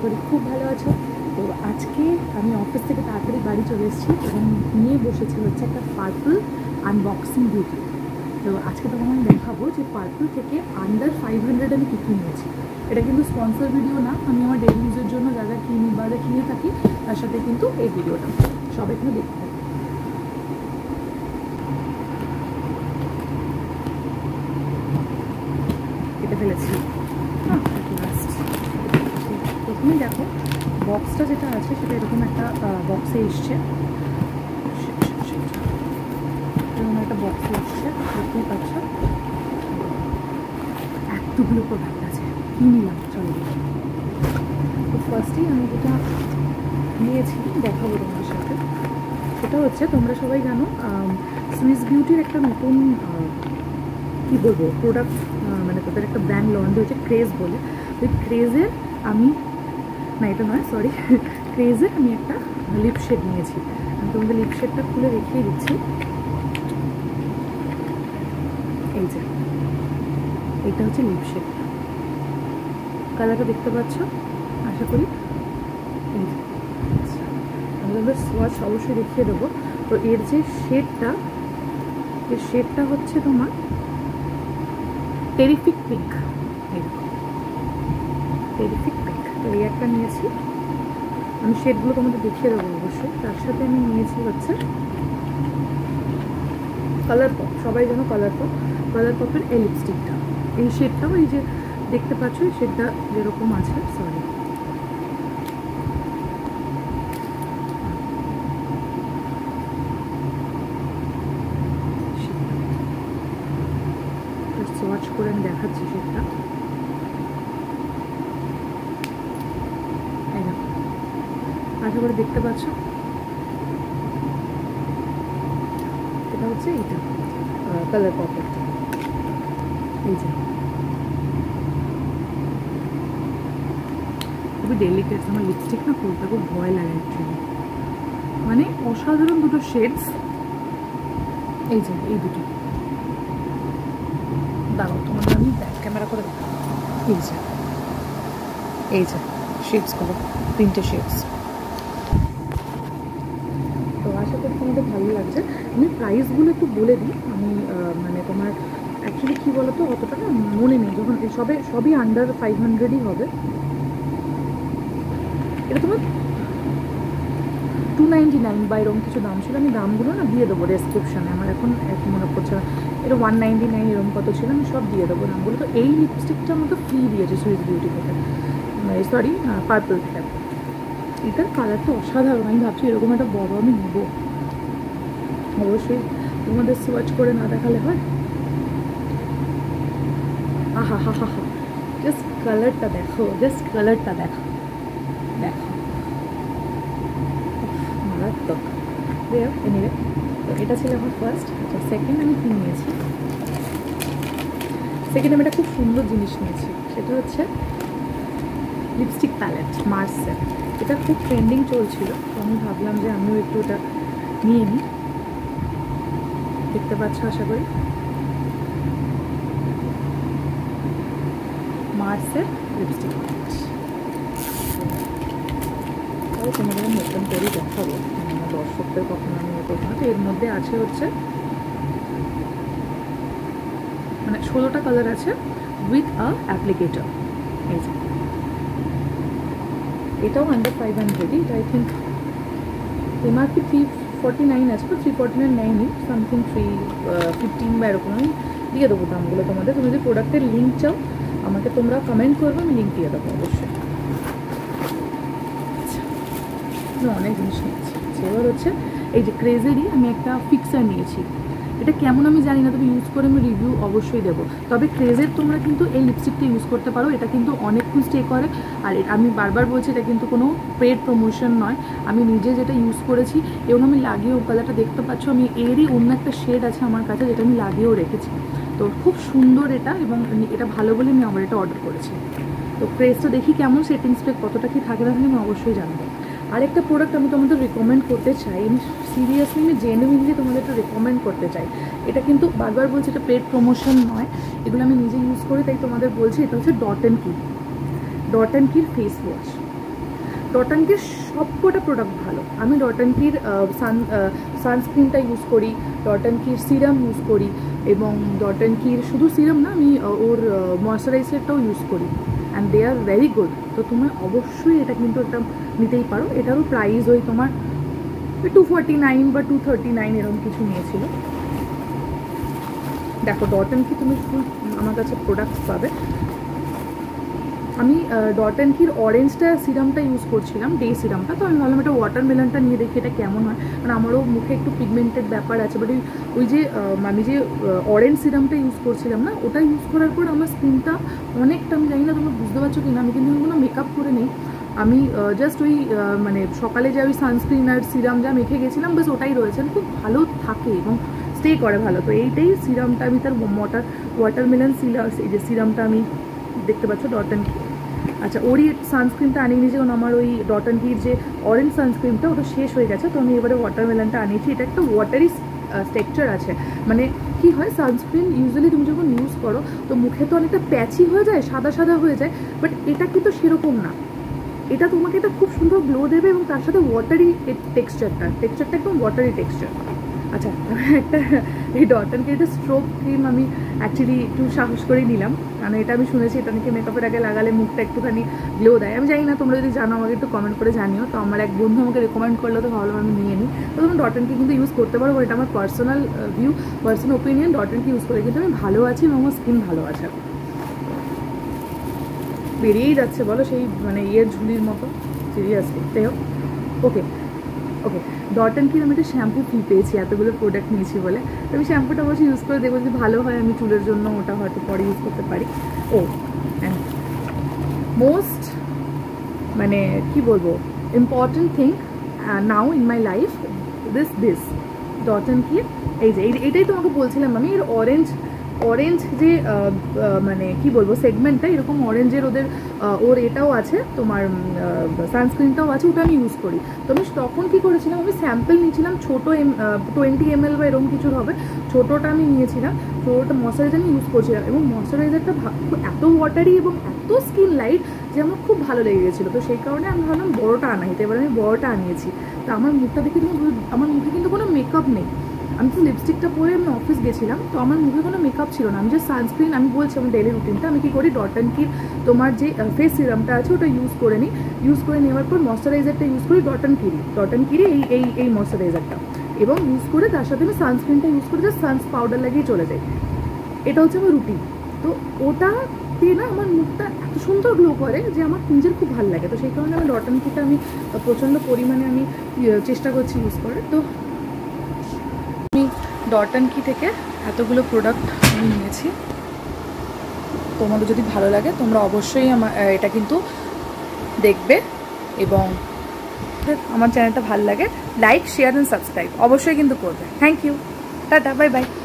করি খুব ভালো আছো। তো আজকে আমি অফিস থেকে তাড়াতাড়ি বাড়ি চলে এসেছি এবং নিয়ে বসেছি হচ্ছে একটা পার্পল আনবক্সিং ভিডিও। তো আজকে তোমাকে আমি দেখাবো যে পার্পল থেকে আন্ডার 500 আমি কী নিয়েছি। এটা কিন্তু স্পন্সর ভিডিও না, আমি আমার ডেইলি ইউজের জন্য যা যা কিনে থাকি তার সাথে কিন্তু এই ভিডিওটা সবাই কিন্তু দেখতে থাকি। কেটে ফেলেছি। প্রথমে দেখো বক্সটা যেটা আছে সেটা এরকম একটা বক্সে এসছে, এরকম একটা বক্সে এসছে, দেখতেই পাচ্ছ। এতগুলো প্রোডাক্ট আছে, কী নিলাম চলো। তো ফার্স্টেই আমি যেটা নিয়েছি দেখাবো তোমার সাথে, সেটা হচ্ছে তোমরা সবাই জানো সুইস বিউটির একটা নতুন কী বলবো প্রোডাক্ট, মানে তাদের একটা ব্র্যান্ড লঞ্চ হয়েছে ক্রেজ বলে। ওই ক্রেজের আমি না, এটা নয় সরি, ক্রেজের আমি একটা লিপ শেড নিয়েছি। আমি তোমাদের লিপ শেডটা খুলে দেখিয়ে দিচ্ছি। এই যে এটা হচ্ছে লিপ শেড, কালারটা দেখতে পাচ্ছ আশা করি। এই যে আমি তোমাদের সোয়াচ অবশ্যই দেখিয়ে দেবো। তো এর যে শেডটা হচ্ছে তোমার টেরিফিক পিঙ্ক, টেরিফিক পিঙ্ক। তো এই একটা নিয়েছি, আমি শেডগুলো তোমাদের দেখিয়ে দেবো অবশ্যই। তার সাথে আমি নিয়েছি হচ্ছে কালার পপ, সবাই যেন কালার পপের এই লিপস্টিকটা। এই শেডটাও এই যে দেখতে পাচ্ছ, এই শেডটা যেরকম আছে, সরি সোয়াচ করে আমি দেখাচ্ছি শেডটা। আশা করে দেখতে পাচ্ছ, এটা হচ্ছে এইটা কালার পপের। এই যে খুবই ডেলিকেট, আমার লিপস্টিক না খুলতে খুব ভয় লাগে অ্যাকচুয়ালি, মানে অসাধারণ দুটো শেডস। এই যে এই দুটো দাঁড়াও তোমাদের আমি ব্যাক ক্যামেরা করে দেখাবো। এই যে শেডসগুলো, তিনটে শেডস। তো আশা করি তোমাদের ভালো লাগছে। আমি প্রাইসগুলো একটু বলে দিই। আমি মানে তোমার অ্যাকচুয়ালি কী বলো তো, অতটা না মনে নেই, যখন সবই আন্ডার 500ই হবে। এটা তোমার 299 বা এরকম কিছু দাম ছিল। আমি দামগুলো না দিয়ে দেবো ডেসক্রিপশানে, আমার এখন মনে পড়ছে না। এটা 199 এরকম কত ছিল, আমি সব দিয়ে দেবো দামগুলো। তো এই লিপস্টিকটা আমাকে ফ্রি দিয়েছে সুইস বিউটি থেকে, সরি পার্পল থেকে। এটার কালারটা অসাধারণ, আমি ভাবছি এরকম একটা বড় আমি নেবো। অবশ্যই তোমাদের সোয়াচ করে না দেখালে হয়। আহা হা হা হা, জাস্ট কালারটা দেখো, দেখো মারাত্মক। এনিওয়ে, তো এটা ছিল আমার ফার্স্ট। আচ্ছা, সেকেন্ড আমি কী নিয়েছি? সেকেন্ড আমি একটা খুব সুন্দর জিনিস নিয়েছি, সেটা হচ্ছে লিপস্টিক প্যালেট মার্সের। এটা খুব ট্রেন্ডিং চলছিল, তো আমি ভাবলাম যে আমিও একটু ওটা নিয়ে নিই। দেখতে পাচ্ছ আশা করি, মার্সের লিপস্টিক প্যালেট। তাও তোমাদের আমি ওপেন করেই দেখাবো, আমার দর্শকদের কখনো আমি করবো না। তো এর মধ্যে আছে হচ্ছে মানে 16টা কালার আছে উইথ আ অ্যাপ্লিকেটর। এই যে এটাও আন্ডার 500ই। এটা আই থিঙ্ক এমআরপি 349 আছে, তো 349 নেয়নি, সামথিং 315 বা এরকম। আমি দিয়ে দেবো দামগুলো তোমাদের। তুমি যদি প্রোডাক্টের লিঙ্ক চাও আমাকে তোমরা কমেন্ট করবে, আমি লিঙ্ক দিয়ে দেবো অবশ্যই। আচ্ছা, অনেক জিনিস নিয়েছি। এবার হচ্ছে এই যে ক্রেজেরই আমি একটা ফিক্সার নিয়েছি। এটা কেমন আমি জানি না, তবে ইউজ করে আমি রিভিউ অবশ্যই দেবো। তবে ক্রেজের তোমরা কিন্তু এই লিপস্টিকটা ইউজ করতে পারো, এটা কিন্তু অনেকক্ষণ স্টে করে। আর আমি বারবার বলছি, এটা কিন্তু কোনো পেড প্রমোশন নয়, আমি নিজে যেটা ইউজ করেছি এবং আমি লাগিয়েও, কালারটা দেখতে পাচ্ছ, আমি এরই অন্য একটা শেড আছে আমার কাছে যেটা আমি লাগিয়েও রেখেছি। তো খুব সুন্দর এটা, এবং এটা ভালো বলে আমি আবার এটা অর্ডার করেছি। তো ক্রেজটা দেখি কেমন, সেটিং স্পেক কতটা কী থাকে না থাকে আমি অবশ্যই জানবো। আরেকটা প্রোডাক্ট আমি তোমাদের রিকমেন্ড করতে চাই, আমি সিরিয়াসলি আমি জেনুইনলি তোমাদের একটু রিকমেন্ড করতে চাই। এটা কিন্তু বারবার বলছি, এটা পেড প্রমোশন নয়, এগুলো আমি নিজে ইউজ করি তাই তোমাদের বলছি। এটা হচ্ছে ডট অ্যান্ড কির ফেস ওয়াশ। ডট অ্যান্ড কির সবকটা প্রোডাক্ট ভালো। আমি ডট অ্যান্ড কির সানস্ক্রিনটা ইউজ করি, ডট অ্যান্ড কির সিরাম ইউজ করি, এবং ডট অ্যান্ড কির শুধু সিরাম না, আমি ওর ময়শ্চারাইজারটাও ইউজ করি, and they are very good. তো তোমার অবশ্যই এটা কিন্তু একটা নিতেই পারো। এটারও প্রাইস ওই তোমার 249 বা 239 এরকম কিছু নিয়েছিল। দেখো ডট অ্যান্ড কি তুমি ফুল আমার কাছে প্রোডাক্টস পাবে। আমি ডট অ্যান্ড কির অরেঞ্জটা সিরামটা ইউজ করছিলাম, ডে সিরামটা। তো আমি ভাবলাম একটা ওয়াটারমেলনটা নিয়ে দেখি এটা কেমন হয়, কারণ আমারও মুখে একটু পিগমেন্টেড ব্যাপার আছে। বাট ওই যে আমি যে অরেঞ্জ সিরামটা ইউজ করছিলাম না, ওটা ইউজ করার পর আমার স্কিনটা অনেকটা, আমি জানি না তোমরা বুঝতে পারছো কি না, আমি কিন্তু কোনো মেকআপ করে নেই, আমি জাস্ট ওই মানে সকালে যে ওই সানস্ক্রিন আর সিরাম যা মেখে গেছিলাম বাস ওটাই রয়েছে, খুব ভালো থাকে এবং স্টে করে ভালো। তো এইটাই সিরামটা আমি তার ওয়াটারমেলন এই যে সিরামটা আমি দেখতে পাচ্ছ ডট অ্যান্ড কি। আচ্ছা, ওরই সানস্ক্রিনটা আনিয়ে নিয়েছি, কারণ আমার ওই ডট অ্যান্ড কির যে অরেঞ্জ সানস্ক্রিনটা ওটা শেষ হয়ে গেছে। তো আমি এবারে ওয়াটারমেলনটা আনিয়েছি। এটা একটা ওয়াটারি টেক্সচার আছে, মানে কি হয় সানস্ক্রিন ইউজুয়ালি তুমি যখন ইউজ করো তো মুখে তো অনেকটা প্যাচি হয়ে যায়, সাদা সাদা হয়ে যায়, বাট এটা কিন্তু সেরকম না। এটা তোমাকে এটা খুব সুন্দর গ্লো দেবে এবং তার সাথে ওয়াটারি টেক্সচারটা একদম ওয়াটারি টেক্সচার। আচ্ছা, একটা এই ডট অ্যান্ড কির স্ট্রোব ক্রিম আমি অ্যাকচুয়ালি একটু সাহস করেই নিলাম, কারণ এটা আমি শুনেছি এটা নাকি মেকআপের আগে লাগালে মুখটা একটুখানি গ্লো দেয়। আমি জানি না, তোমরা যদি জানো আমাকে একটু কমেন্ট করে জানিও। তো আমার এক বন্ধু আমাকে রেকমেন্ড করলো, তো ভাবলাম আমি নিয়ে নিই। তো তুমি ডট অ্যান্ড কি কিন্তু ইউজ করতে পারো, এটা আমার personal view, personal opinion. Dot and key use করে কিন্তু আমি ভালো আছি এবং আমার স্কিন ভালো আছে। বেরিয়েই যাচ্ছে বলো সেই মানে ইয়ের ঝুলির মতো, সিরিয়াসলি। তাই হোক, ওকে ওকে। ডট অ্যান্ড কির আমি একটা শ্যাম্পু ফ্রি পেয়েছি এতগুলো প্রোডাক্ট নিয়েছি বলে। তো আমি শ্যাম্পুটা অবশ্যই ইউজ করে দেখবো, যদি ভালো হয় আমি চুলের জন্য ওটা হয়তো পরে ইউজ করতে পারি। ও অ্যান্ড মোস্ট মানে কি বলবো important thing now in my life, this dot and কির এই যে এইটাই তোমাকে বলছিলাম আমি, এর অরেঞ্জ যে মানে কি বলবো সেগমেন্টটা, এরকম অরেঞ্জের ওর এটাও আছে, তোমার সানস্ক্রিনটাও আছে, ওটা আমি ইউজ করি। তো আমি তখন কী করেছিলাম, আমি স্যাম্পল নিয়েছিলাম ছোটো 20 ml বা এরকম কিছুর হবে, ছোটোটা আমি নিয়েছিলাম। তো ওটা ময়শ্চারাইজার আমি ইউজ করছিলাম এবং ময়শ্চারাইজারটা এত ওয়াটারি এবং এত স্কিন লাইট যে আমার খুব ভালো লেগে গেছিলো। তো সেই কারণে আমি ভাবলাম বড়োটা আনাই, তো এবার আমি বড়োটা আনিয়েছি। তো আমার মুখটা দেখে আমার মুখে কিন্তু কোনো মেকআপ নেই, আমি তো লিপস্টিকটা পরে আমি অফিস গেছিলাম, তো আমার মুখে কোনো মেকআপ ছিল না, আমি যে সানস্ক্রিন, আমি বলছি আমার ডেলি রুটিনটা আমি কী করি, ডট অ্যান্ড কির তোমার যে ফেস সিরামটা আছে ওটা ইউজ করে নিই, ইউজ করে নেওয়ার পর ময়শ্চারাইজারটা ইউজ করি ডট অ্যান্ড কিরি এই ময়শ্চারাইজারটা, এবং ইউজ করে তার সাথে আমি সানস্ক্রিনটা ইউজ করে জাস্ট সানস পাউডার লাগিয়ে চলে যাই। এটা হচ্ছে আমার রুটিন। তো ওটা দিয়ে না আমার মুখটা এত সুন্দর গ্লো করে যে আমার নিজের খুব ভালো লাগে। তো সেই কারণে আমার ডট অ্যান্ড কিটা আমি প্রচণ্ড পরিমাণে আমি চেষ্টা করছি ইউজ করে। তো আমি ডট অ্যান্ড কি থেকে এতগুলো প্রোডাক্ট আমি নিয়েছি। তোমাদের যদি ভালো লাগে তোমরা অবশ্যই এটা কিন্তু দেখবে, এবং আমার চ্যানেলটা ভালো লাগে লাইক শেয়ার অ্যান্ড সাবস্ক্রাইব অবশ্যই কিন্তু করবে। থ্যাংক ইউ, টাটা, বাই বাই।